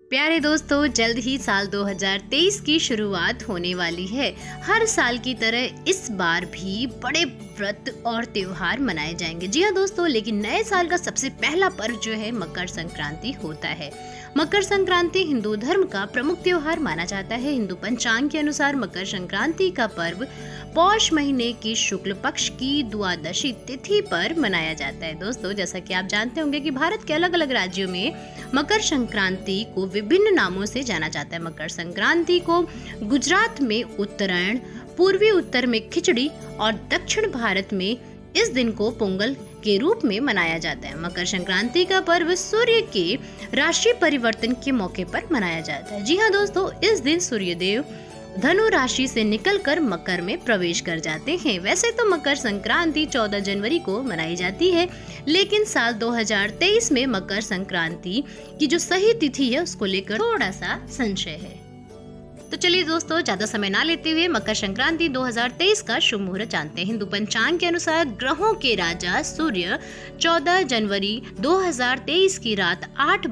प्यारे दोस्तों, जल्द ही साल 2023 की शुरुआत होने वाली है। हर साल की तरह इस बार भी बड़े व्रत और त्योहार मनाए जाएंगे। जी हाँ दोस्तों, लेकिन नए साल का सबसे पहला पर्व जो है मकर संक्रांति होता है। मकर संक्रांति हिंदू धर्म का प्रमुख त्योहार माना जाता है। हिंदू पंचांग के अनुसार मकर संक्रांति का पर्व पौष महीने की शुक्ल पक्ष की द्वादशी तिथि पर मनाया जाता है। दोस्तों, जैसा कि आप जानते होंगे कि भारत के अलग अलग राज्यों में मकर संक्रांति को विभिन्न नामों से जाना जाता है। मकर संक्रांति को गुजरात में उत्तरायण, पूर्वी उत्तर में खिचड़ी और दक्षिण भारत में इस दिन को पोंगल के रूप में मनाया जाता है। मकर संक्रांति का पर्व सूर्य के राशि परिवर्तन के मौके पर मनाया जाता है। जी हाँ दोस्तों, इस दिन सूर्यदेव धनु राशि से निकलकर मकर में प्रवेश कर जाते हैं। वैसे तो मकर संक्रांति 14 जनवरी को मनाई जाती है, लेकिन साल 2023 में मकर संक्रांति की जो सही तिथि है उसको लेकर थोड़ा सा संशय है। तो चलिए दोस्तों, ज्यादा समय ना लेते हुए मकर संक्रांति 2023 का शुभ मुहूर्त जानते हैं। हिंदू पंचांग के अनुसार ग्रहों के राजा सूर्य 14 जनवरी 2023 की रात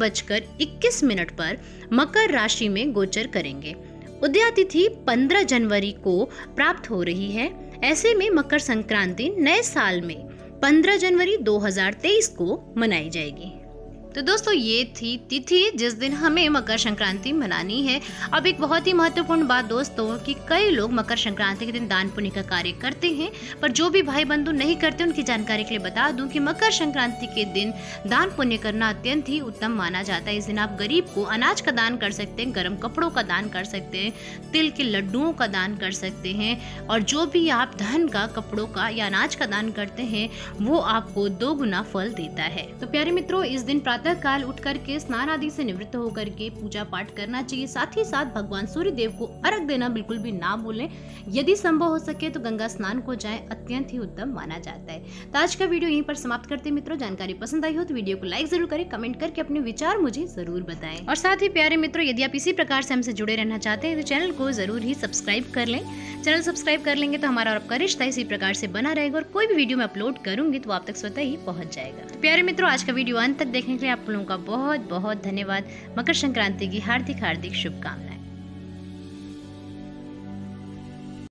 8:21 पर मकर राशि में गोचर करेंगे। उदया तिथि 15 जनवरी को प्राप्त हो रही है। ऐसे में मकर संक्रांति नए साल में 15 जनवरी 2023 को मनाई जाएगी। तो दोस्तों, ये थी तिथि जिस दिन हमें मकर संक्रांति मनानी है। अब एक बहुत ही महत्वपूर्ण बात दोस्तों कि कई लोग मकर संक्रांति के दिन दान पुण्य का कार्य करते हैं, पर जो भी भाई बंधु नहीं करते उनकी जानकारी के लिए बता दूं कि मकर संक्रांति के दिन दान पुण्य करना अत्यंत ही उत्तम माना जाता है। इस दिन आप गरीब को अनाज का दान कर सकते हैं, गर्म कपड़ों का दान कर सकते हैं, तिल के लड्डुओं का दान कर सकते हैं, और जो भी आप धन का, कपड़ों का या अनाज का दान करते हैं वो आपको 2 गुना फल देता है। तो प्यारे मित्रों, इस दिन काल उठ करके स्नान आदि से निवृत्त होकर के पूजा पाठ करना चाहिए। साथ ही साथ भगवान सूर्य देव को अर्घ देना बिल्कुल भी ना भूलें। यदि संभव हो सके तो गंगा स्नान को जाएं, अत्यंत ही उत्तम माना जाता है। तो आज का वीडियो यहीं पर समाप्त करते हैं मित्रों। जानकारी पसंद आई हो तो वीडियो को लाइक जरूर करें, कमेंट करके अपने विचार मुझे जरूर बताएं। और साथ ही प्यारे मित्रों, यदि आप इसी प्रकार से हमसे जुड़े रहना चाहते हैं तो चैनल को जरूर ही सब्सक्राइब कर लें। चैनल सब्सक्राइब कर लेंगे तो हमारा और आपका रिश्ता इसी प्रकार से बना रहेगा, और कोई भी वीडियो मैं अपलोड करूंगी तो आप तक स्वतः ही पहुंच जाएगा। प्यारे मित्रों, आज का वीडियो अंत तक देखने के लिए आप लोगों का बहुत बहुत धन्यवाद। मकर संक्रांति की हार्दिक शुभकामनाएं।